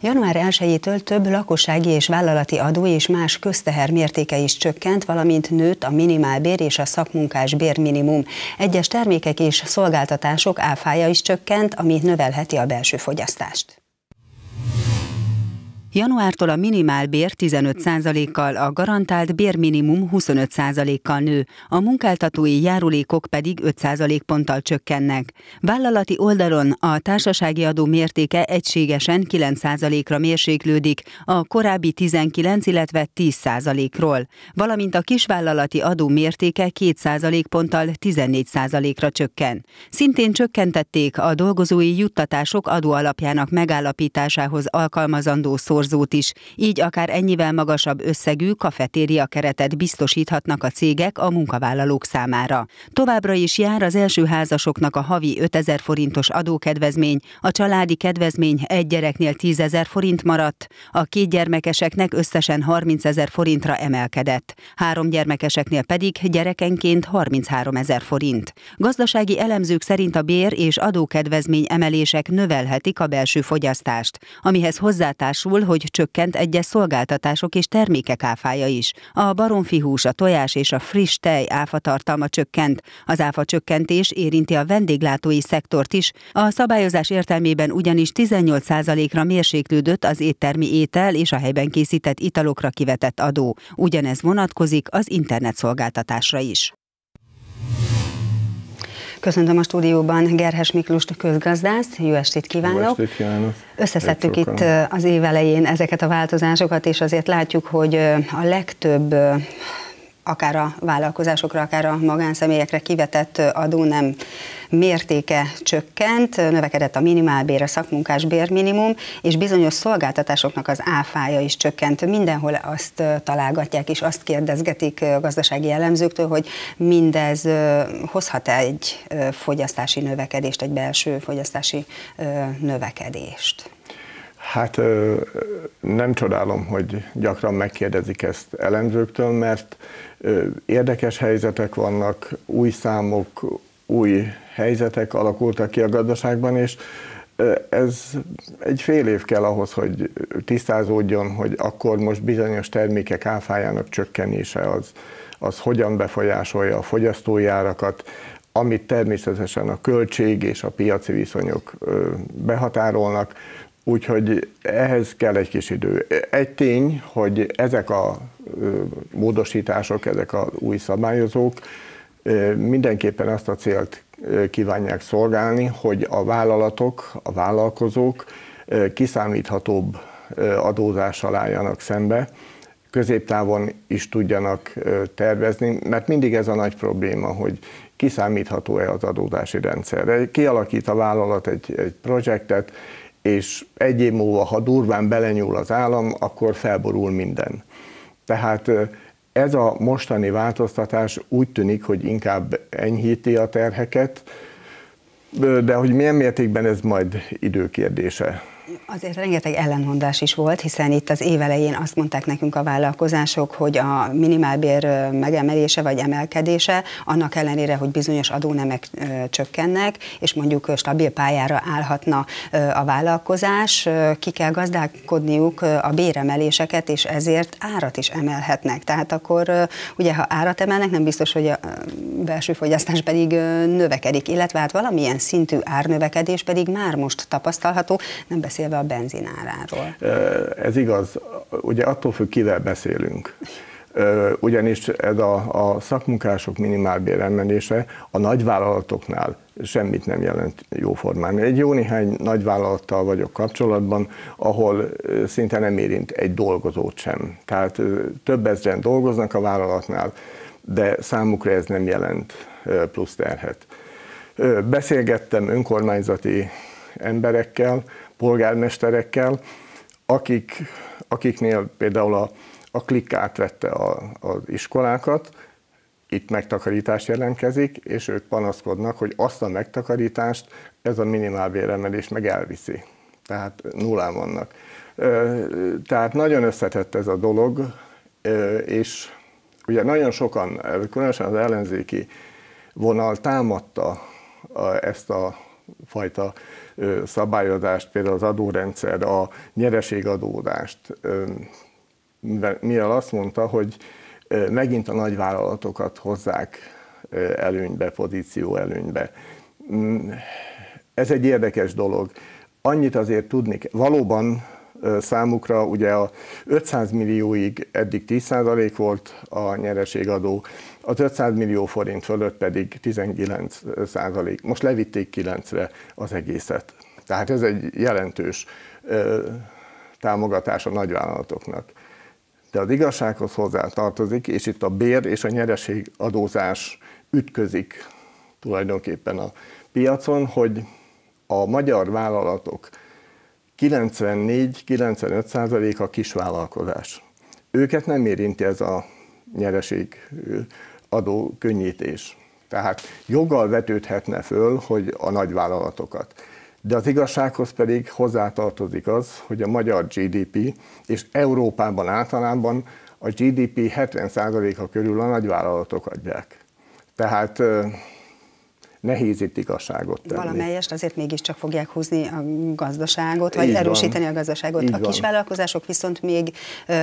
Január 1-től több lakossági és vállalati adó és más közteher mértéke is csökkent, valamint nőtt a minimálbér és a szakmunkás bérminimum. Egyes termékek és szolgáltatások áfája is csökkent, ami növelheti a belső fogyasztást. Januártól a minimálbér 15%-kal, a garantált bérminimum 25%-kal nő, a munkáltatói járulékok pedig 5%-ponttal csökkennek. Vállalati oldalon a társasági adó mértéke egységesen 9%-ra mérséklődik, a korábbi 19, illetve 10%-ról, valamint a kisvállalati adó mértéke 2%-ponttal 14%-ra csökken. Szintén csökkentették a dolgozói juttatások adóalapjának megállapításához alkalmazandó szorzót is, így akár ennyivel magasabb összegű kafetéria keretet biztosíthatnak a cégek a munkavállalók számára. Továbbra is jár az első házasoknak a havi 5000 forintos adókedvezmény, a családi kedvezmény egy gyereknél 10 000 forint maradt, a kétgyermekeseknek összesen 30 000 forintra emelkedett, 3 gyermekeseknél pedig gyerekenként 33 000 forint. Gazdasági elemzők szerint a bér- és adókedvezmény emelések növelhetik a belső fogyasztást, amihez hozzátársul, hogy csökkent egyes szolgáltatások és termékek áfája is. A baromfihús, a tojás és a friss tej áfatartalma csökkent. Az áfa csökkentés érinti a vendéglátói szektort is. A szabályozás értelmében ugyanis 18%-ra mérséklődött az éttermi étel és a helyben készített italokra kivetett adó. Ugyanez vonatkozik az internetszolgáltatásra is. Köszöntöm a stúdióban Gerhes Miklóst, közgazdászt, jó estét kívánok! Jó estét kívánok! Összeszedtük itt az év elején ezeket a változásokat, és azért látjuk, hogy a legtöbb akár a vállalkozásokra, akár a magánszemélyekre kivetett adónem mértéke csökkent, növekedett a minimálbér, a szakmunkás bérminimum, és bizonyos szolgáltatásoknak az áfája is csökkent. Mindenhol azt találgatják, és azt kérdezgetik a gazdasági elemzőktől, hogy mindez hozhat-e egy fogyasztási növekedést, egy belső fogyasztási növekedést? Hát nem csodálom, hogy gyakran megkérdezik ezt elemzőktől, mert érdekes helyzetek vannak, új számok, új helyzetek alakultak ki a gazdaságban, és ez egy fél év kell ahhoz, hogy tisztázódjon, hogy akkor most bizonyos termékek áfájának csökkenése az hogyan befolyásolja a fogyasztói árakat, amit természetesen a költség és a piaci viszonyok behatárolnak, úgyhogy ehhez kell egy kis idő. Egy tény, hogy ezek a módosítások, ezek az új szabályozók mindenképpen azt a célt kívánják szolgálni, hogy a vállalatok, a vállalkozók kiszámíthatóbb adózással álljanak szembe, középtávon is tudjanak tervezni, mert mindig ez a nagy probléma, hogy kiszámítható-e az adózási rendszer. Kialakít a vállalat egy projektet, és egy év múlva, ha durván belenyúl az állam, akkor felborul minden. Tehát ez a mostani változtatás úgy tűnik, hogy inkább enyhíti a terheket, de hogy milyen mértékben, ez majd időkérdése. Azért rengeteg ellentmondás is volt, hiszen itt az év elején azt mondták nekünk a vállalkozások, hogy a minimálbér megemelése vagy emelkedése, annak ellenére, hogy bizonyos adónemek csökkennek, és mondjuk stabil pályára állhatna a vállalkozás, ki kell gazdálkodniuk a béremeléseket, és ezért árat is emelhetnek. Tehát akkor ugye, ha árat emelnek, nem biztos, hogy a belső fogyasztás pedig növekedik, illetve hát valamilyen szintű árnövekedés pedig már most tapasztalható, nem beszélve a benzináráról. Ez igaz, ugye attól függ, kivel beszélünk. Ugyanis ez a szakmunkások minimálbér emelése a nagyvállalatoknál semmit nem jelent jóformán. Egy jó néhány nagyvállalattal vagyok kapcsolatban, ahol szinte nem érint egy dolgozót sem. Tehát több ezren dolgoznak a vállalatnál, de számukra ez nem jelent plusz terhet. Beszélgettem önkormányzati emberekkel, polgármesterekkel, akiknél például a Klikk átvette az iskolákat, itt megtakarítás jelentkezik, és ők panaszkodnak, hogy azt a megtakarítást ez a minimálbéremelés meg elviszi. Tehát nullán vannak. Tehát nagyon összetett ez a dolog, és ugye nagyon sokan, különösen az ellenzéki vonal támadta ezt a fajta szabályozást, például az adórendszer, a nyereségadózást, mivel azt mondta, hogy megint a nagyvállalatokat hozzák előnybe, pozíció előnybe. Ez egy érdekes dolog. Annyit azért tudni, valóban számukra ugye a 500 millióig eddig 10% volt a nyereségadó, az 500 millió forint fölött pedig 19%. Most levitték 9-re az egészet. Tehát ez egy jelentős támogatás a nagyvállalatoknak. De az igazsághoz hozzá tartozik, és itt a bér és a nyereségadózás ütközik tulajdonképpen a piacon, hogy a magyar vállalatok 94-95% a kisvállalkozás. Őket nem érinti ez a nyereségadó könnyítés. Tehát joggal vetődhetne föl, hogy a nagyvállalatokat. De az igazsághoz pedig hozzátartozik az, hogy a magyar GDP, és Európában általában a GDP 70%-a körül a nagyvállalatok adják. Tehát nehéz itt igazságot tenni. Valamelyest azért mégiscsak fogják húzni a gazdaságot, vagy erősíteni a gazdaságot. A kisvállalkozások viszont még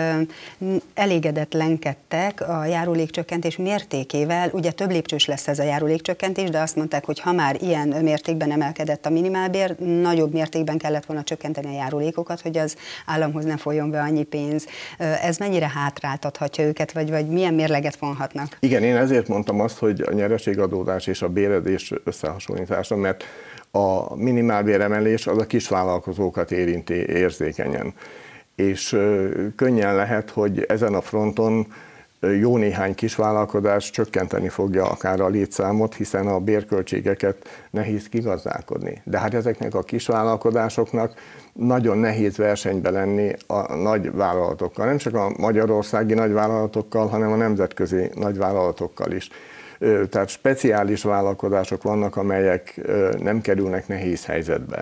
elégedetlenkedtek a járulékcsökkentés mértékével. Ugye több lépcsős lesz ez a járulékcsökkentés, de azt mondták, hogy ha már ilyen mértékben emelkedett a minimálbér, nagyobb mértékben kellett volna csökkenteni a járulékokat, hogy az államhoz ne folyjon be annyi pénz. Ez mennyire hátráltathatja őket, vagy milyen mérleget vonhatnak? Igen, én ezért mondtam azt, hogy a nyereségadózás és a bérezés összehasonlítása, mert a minimálbéremelés az a kisvállalkozókat érinti érzékenyen. És könnyen lehet, hogy ezen a fronton jó néhány kisvállalkozás csökkenteni fogja akár a létszámot, hiszen a bérköltségeket nehéz kigazdálkodni. De hát ezeknek a kisvállalkozásoknak nagyon nehéz versenybe lenni a nagy vállalatokkal. Nem csak a magyarországi nagyvállalatokkal, hanem a nemzetközi nagyvállalatokkal is. Tehát speciális vállalkozások vannak, amelyek nem kerülnek nehéz helyzetbe.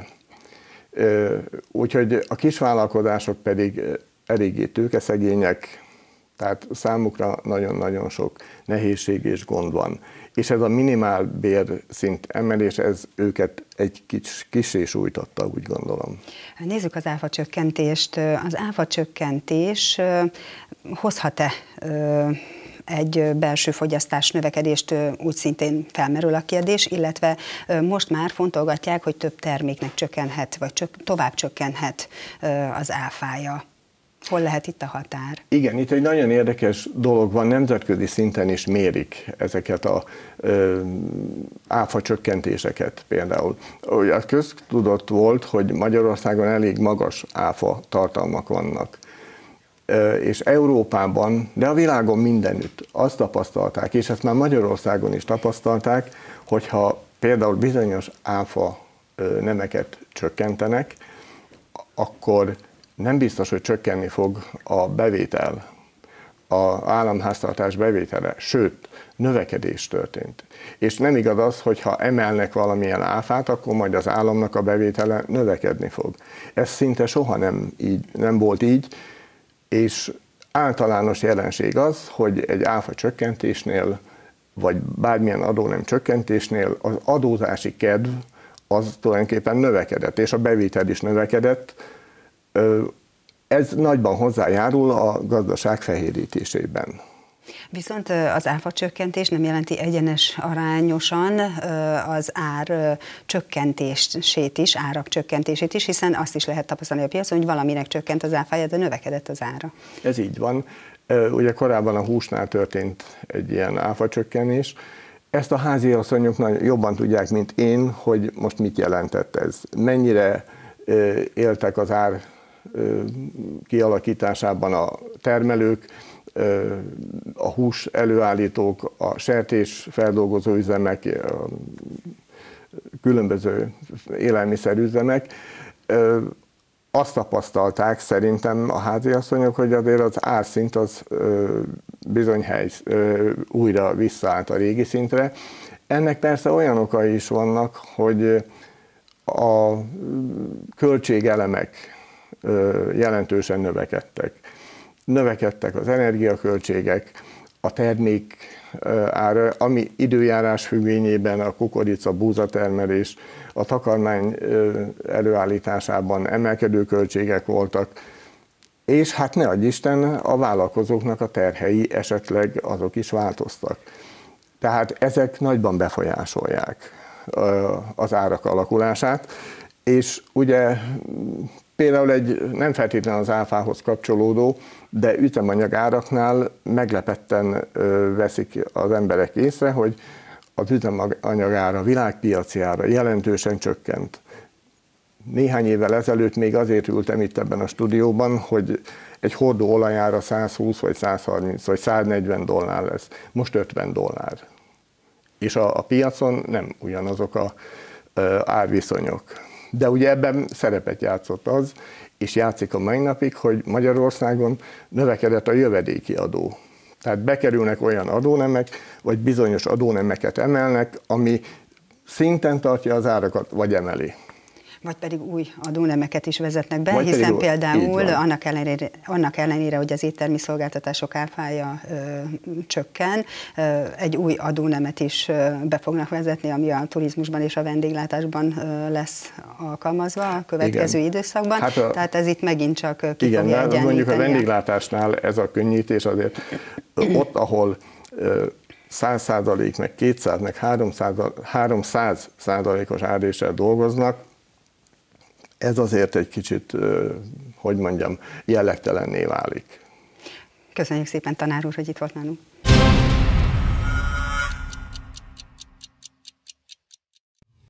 Úgyhogy a kisvállalkozások pedig eléggé tőkeszegények, tehát számukra nagyon-nagyon sok nehézség és gond van. És ez a minimálbér szint emelés, ez őket egy kissé sújtotta, úgy gondolom. Nézzük az áfacsökkentést. Az áfacsökkentés hozhat-e egy belső fogyasztás növekedést, úgy szintén felmerül a kérdés, illetve most már fontolgatják, hogy több terméknek csökkenhet, vagy tovább csökkenhet az áfája. Hol lehet itt a határ? Igen, itt egy nagyon érdekes dolog van, nemzetközi szinten is mérik ezeket az áfa csökkentéseket például. Az köztudott volt, hogy Magyarországon elég magas áfa tartalmak vannak. És Európában, de a világon mindenütt azt tapasztalták, és ezt már Magyarországon is tapasztalták, hogyha például bizonyos áfa nemeket csökkentenek, akkor nem biztos, hogy csökkenni fog a bevétel, az államháztartás bevétele, sőt, növekedés történt. És nem igaz az, hogy ha emelnek valamilyen áfát, akkor majd az államnak a bevétele növekedni fog. Ez szinte soha nem volt így, és általános jelenség az, hogy egy áfa csökkentésnél, vagy bármilyen adónem csökkentésnél az adózási kedv az tulajdonképpen növekedett, és a bevétel is növekedett. Ez nagyban hozzájárul a gazdaság fehérítésében. Viszont az áfa csökkentés nem jelenti egyenes arányosan az ár csökkentését is, árak csökkentését is, hiszen azt is lehet tapasztalni a piacon, hogy valaminek csökkent az áfája, de növekedett az ára. Ez így van. Ugye korábban a húsnál történt egy ilyen áfa csökkenés. Ezt a háziasszonyok jobban tudják, mint én, hogy most mit jelentett ez. Mennyire éltek az ár kialakításában a termelők, a hús előállítók, a sertés feldolgozó üzemek, különböző élelmiszerüzemek. Azt tapasztalták szerintem a háziasszonyok, hogy azért az árszint az bizony újra visszaállt a régi szintre. Ennek persze olyan okai is vannak, hogy a költségelemek jelentősen növekedtek. Növekedtek az energiaköltségek, a termék ára, ami időjárás függvényében a kukorica, búzatermelés, a takarmány előállításában emelkedő költségek voltak, és hát ne adj Isten, a vállalkozóknak a terhei esetleg azok is változtak. Tehát ezek nagyban befolyásolják az árak alakulását, és ugye például nem feltétlenül az áfához kapcsolódó, de üzemanyag áraknál meglepetten veszik az emberek észre, hogy az üzemanyag ára, világpiaci ára jelentősen csökkent. Néhány évvel ezelőtt még azért ültem itt ebben a stúdióban, hogy egy hordó olajára 120 vagy 130 vagy 140 dollár lesz. Most 50 dollár. És a piacon nem ugyanazok az árviszonyok. De ugye ebben szerepet játszott az, és játszik a mai napig, hogy Magyarországon növekedett a jövedéki adó. Tehát bekerülnek olyan adónemek, vagy bizonyos adónemeket emelnek, ami szinten tartja az árakat, vagy emeli. Vagy pedig új adónemeket is vezetnek be, hiszen például annak ellenére, hogy az éttermi szolgáltatások áfája csökken, egy új adónemet is be fognak vezetni, ami a turizmusban és a vendéglátásban lesz alkalmazva a következő időszakban. Hát tehát ez itt megint csak ki fogja egyenlíteni. Mondjuk a vendéglátásnál ez a könnyítés azért ott, ahol 100%, meg 200, meg 300%-os áréssel dolgoznak, ez azért egy kicsit, hogy mondjam, jellegtelenné válik. Köszönjük szépen, tanár úr, hogy itt volt nálunk.